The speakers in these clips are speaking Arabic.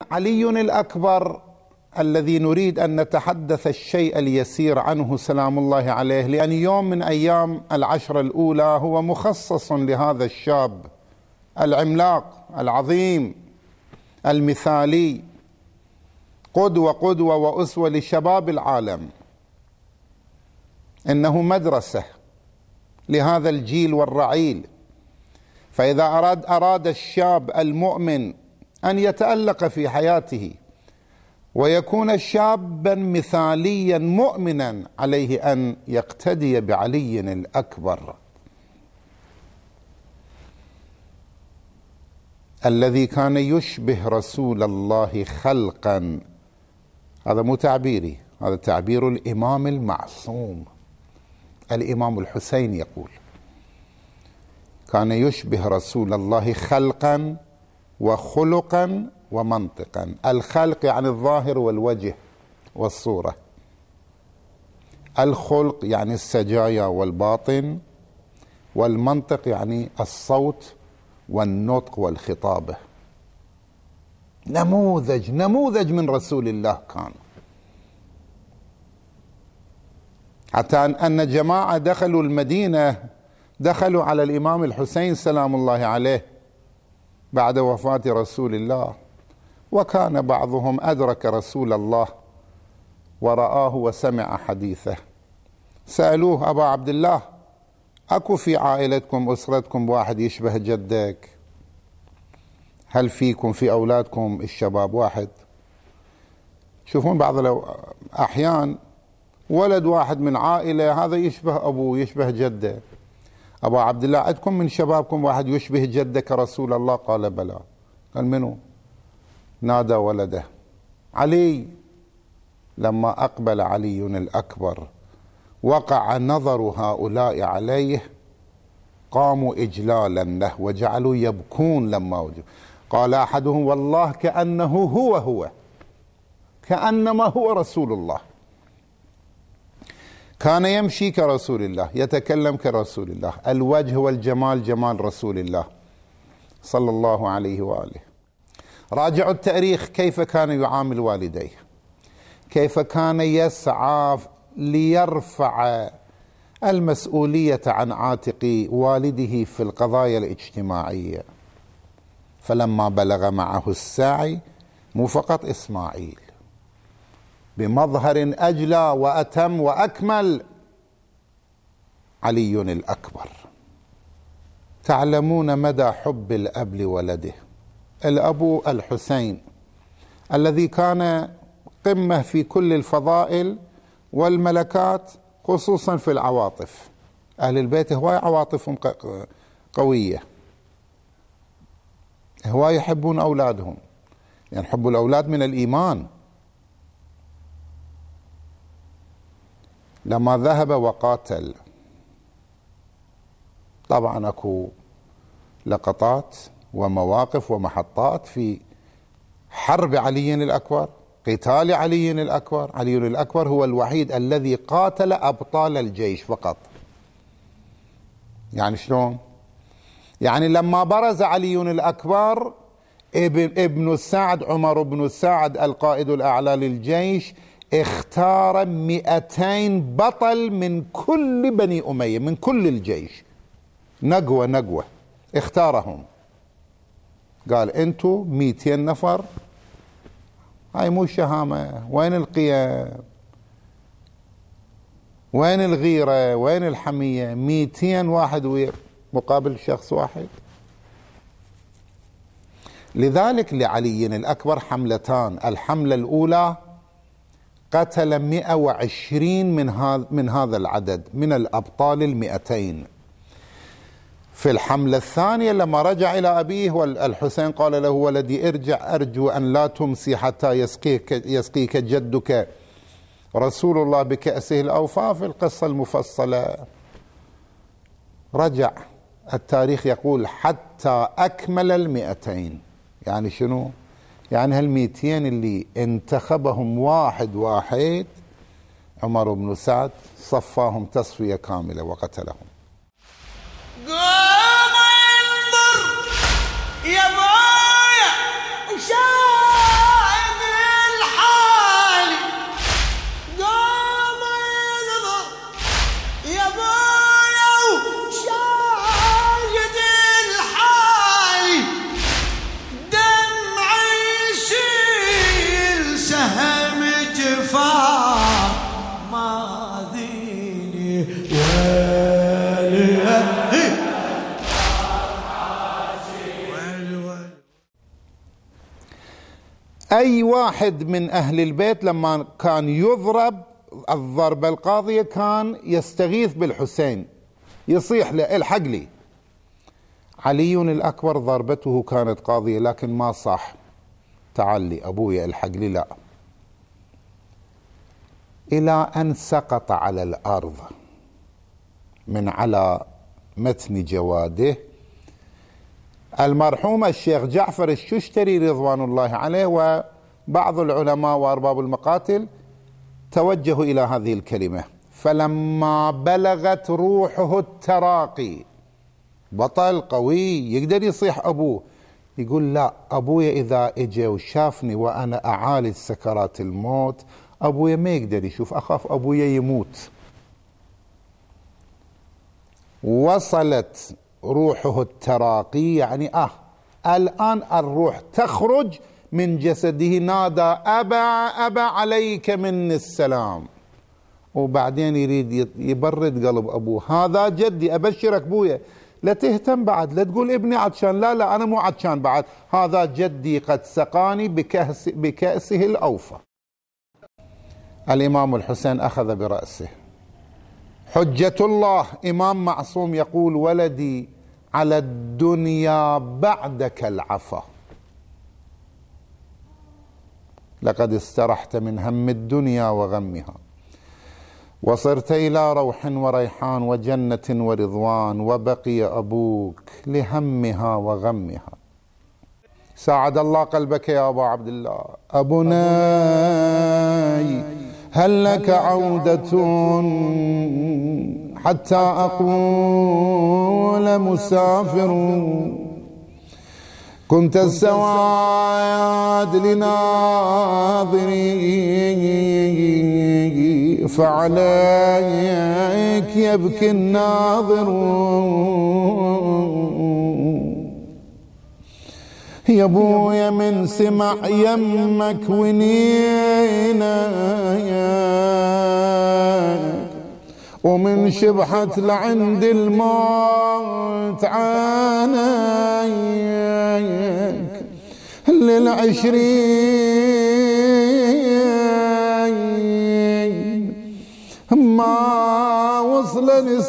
علي الأكبر الذي نريد أن نتحدث الشيء اليسير عنه سلام الله عليه، لأن يوم من أيام العشر الأولى هو مخصص لهذا الشاب العملاق العظيم المثالي، قدوة وأسوة لشباب العالم. إنه مدرسة لهذا الجيل والرعيل. فإذا أراد الشاب المؤمن أن يتألق في حياته ويكون شابا مثاليا مؤمنا، عليه أن يقتدي بعلي الأكبر الذي كان يشبه رسول الله خلقا. هذا مو تعبيري، هذا تعبير الإمام المعصوم الإمام الحسين يقول: كان يشبه رسول الله خلقا وخلقا ومنطقا. الخلق يعني الظاهر والوجه والصورة، الخلق يعني السجايا والباطن، والمنطق يعني الصوت والنطق والخطابة. نموذج من رسول الله كان. حتى أن جماعة دخلوا المدينة، دخلوا على الإمام الحسين سلام الله عليه بعد وفاة رسول الله، وكان بعضهم أدرك رسول الله ورآه وسمع حديثه. سألوه: أبا عبد الله، أكو في عائلتكم أسرتكم واحد يشبه جدك؟ هل فيكم في أولادكم الشباب واحد؟ تشوفون بعض الأحيان ولد واحد من عائلة هذا يشبه أبوه يشبه جده. أبا عبد الله، عندكم من شبابكم واحد يشبه جدك رسول الله؟ قال: بلى. قال: منو؟ نادى ولده: علي. لما أقبل علي الأكبر وقع نظر هؤلاء عليه، قاموا إجلالا له وجعلوا يبكون لما وجد. قال أحدهم: والله كأنه هو كأنما هو رسول الله. كان يمشي كرسول الله، يتكلم كرسول الله، الوجه والجمال جمال رسول الله صلى الله عليه وآله. راجعوا التاريخ، كيف كان يعامل والديه، كيف كان يسعى ليرفع المسؤولية عن عاتق والده في القضايا الاجتماعية. فلما بلغ معه السعي، مو فقط إسماعيل، بمظهر أجلى وأتم وأكمل علي الأكبر. تعلمون مدى حب الأب لولده. الأب الحسين الذي كان قمة في كل الفضائل والملكات، خصوصا في العواطف. أهل البيت هواي عواطفهم قوية، هواي يحبون أولادهم، يعني حب الأولاد من الإيمان. لما ذهب وقاتل، طبعا أكو لقطات ومواقف ومحطات في حرب علي الأكبر، قتال علي الأكبر. علي الأكبر هو الوحيد الذي قاتل أبطال الجيش فقط. يعني شلون؟ يعني لما برز علي الأكبر، ابن السعد عمر بن السعد القائد الأعلى للجيش اختار 200 بطل من كل بني أمية، من كل الجيش، نقوة اختارهم. قال: انتوا 200 نفر، هاي مو شهامة، وين القيم، وين الغيرة، وين الحمية؟ 200 واحد مقابل شخص واحد. لذلك لعلي الأكبر حملتان. الحملة الأولى قتل 120 من هذا العدد من الأبطال 200. في الحملة الثانية لما رجع إلى أبيه والحسين قال له: ولدي ارجع، أرجو أن لا تمسي حتى يسقيك جدك رسول الله بكأسه الأوفى، في القصة المفصلة. رجع، التاريخ يقول حتى أكمل 200. يعني شنو؟ يعني 200 اللي انتخبهم واحد واحد عمر بن سعد، صفاهم تصفية كاملة وقتلهم. يا بايع وشاف أي واحد من أهل البيت لما كان يضرب الضربة القاضية كان يستغيث بالحسين، يصيح له الحق لي. علي الأكبر ضربته كانت قاضية لكن ما صح تعال لي أبويا الحق لي، لا، إلى أن سقط على الأرض من على متن جواده. المرحوم الشيخ جعفر الششتري رضوان الله عليه وبعض العلماء وأرباب المقاتل توجهوا إلى هذه الكلمة: فلما بلغت روحه التراقي، بطل قوي يقدر يصيح أبوه، يقول لا، أبويا إذا إجا وشافني وأنا أعالج سكرات الموت أبويا ما يقدر يشوف، أخاف أبويا يموت. وصلت روحه التراقي، يعني الآن الروح تخرج من جسده، نادى أبا عليك مني السلام. وبعدين يريد يبرد قلب أبوه: هذا جدي أبشرك بويا، لا تهتم بعد، لا تقول ابني عطشان، لا أنا مو عطشان بعد، هذا جدي قد سقاني بكأسه الأوفى. الإمام الحسين أخذ برأسه. حجة الله إمام معصوم يقول: ولدي على الدنيا بعدك العفا، لقد استرحت من هم الدنيا وغمها، وصرت إلى روح وريحان وجنة ورضوان، وبقي أبوك لهمها وغمها. ساعد الله قلبك يا أبا عبد الله. أبناي هل لك عودة حتى أقول مسافر؟ كنت السواد لناظري، فعليك يبكي الناظر. يا ابويا من سمع يمك ونينك، ومن شبحت لعند الموت عانيك، لل20 ما وصل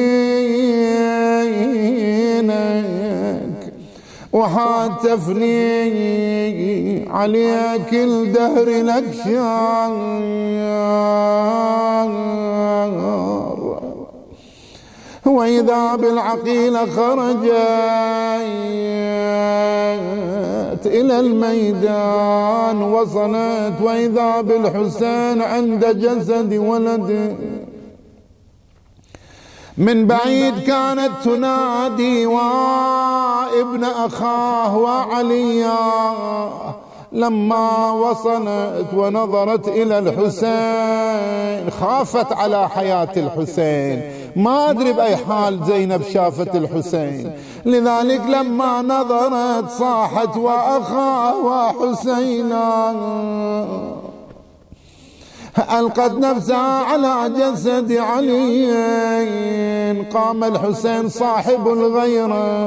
سنينك، وحاتفني عليك الدهر لك شار، وإذا بالعقيلة خرجت إلى الميدان وصلت، وإذا بالحسين عند جسد ولده. من بعيد كانت تنادي وابن أخاه وعليا، لما وصلت ونظرت إلى الحسين خافت على حياة الحسين، ما أدري بأي حال زينب شافت الحسين، لذلك لما نظرت صاحت وأخاه وحسينا، ألقت نفسها على جسد علي. قام الحسين صاحب الغيرة،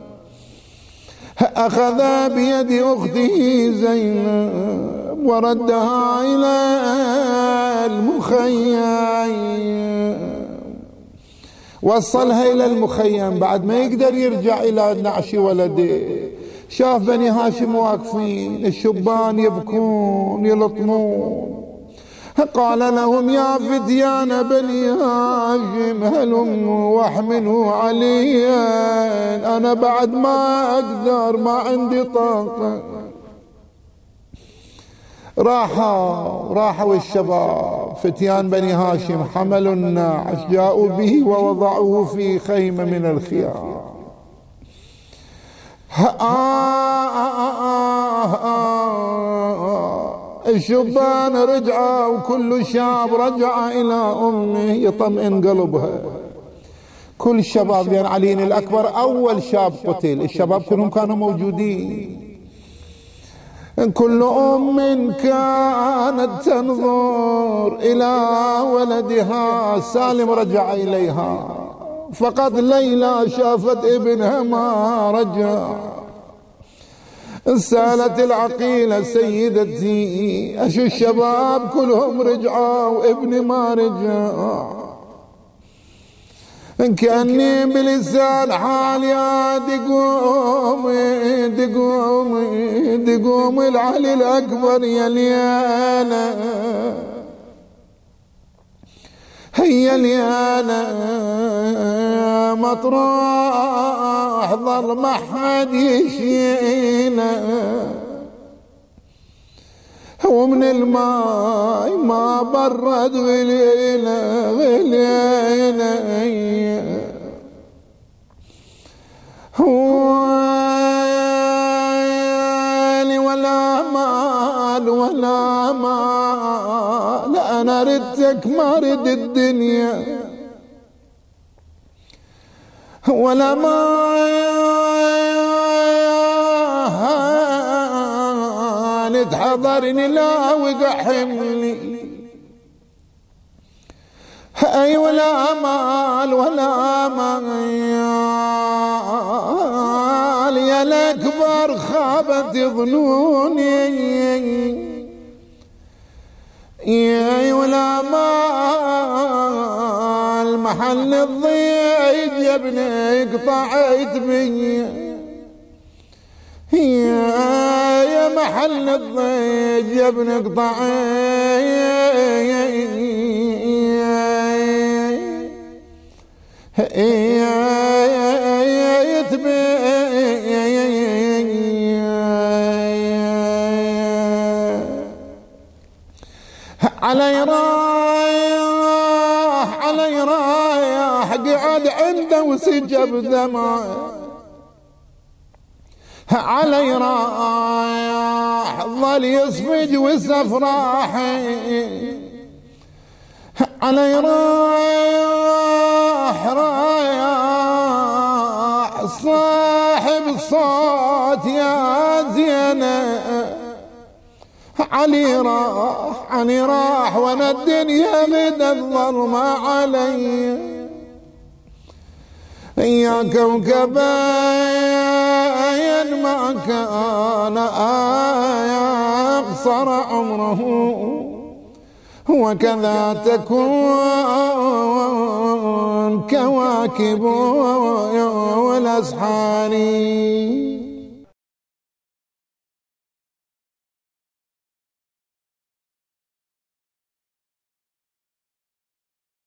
أخذ بيد أخته زينب وردها إلى المخيم، وصلها إلى المخيم بعد ما يقدر يرجع إلى نعش ولده. شاف بني هاشم واقفين، الشبان يبكون يلطمون، قال لهم: يا فتيان بني هاشم هلموا واحملوا عليا، أنا بعد ما أقدر، ما عندي طاقة. راحوا الشباب فتيان بني هاشم، حملوا الناعش، جاءوا به ووضعوه في خيمة من الخيام. الشبان رجعوا، وكل شاب رجع إلى أمه يطمئن قلبها. كل الشباب، لأن علي الأكبر أول شاب قتل، الشباب كلهم كانوا موجودين. كل أم كانت تنظر إلى ولدها سالم رجع إليها، فقط ليلى شافت ابنها ما رجع. سالت العقيلة سيدتي أشو الشباب كلهم رجعوا وابني ما رجع، كأني بلسان حالي دقوم العلي الأكبر يا ليانا، هي ليانا مطروح ظل ما حد يشينا، ومن الماي ما برد غلينا ولا مال أنا ردتك ما رد الدنيا، ولا مال تحضرني لا وقع حملي، أي ولا مال يا الأكبر خابت ظنوني، يا ولا مال محل الضيق يا ابني قطعت بي، يا محل الضيق يا ابني قطعت بي، علي رايح قعد عنده وسجب دمع، علي رايح ظل يصفج وسفراحي، علي رايح صاحب الصوت يا زينة، علي راح وانا الدنيا غدا الظلمة علي، يا كوكبين ما كان أقصر عمره، وكذا تكون كواكب والأسحار.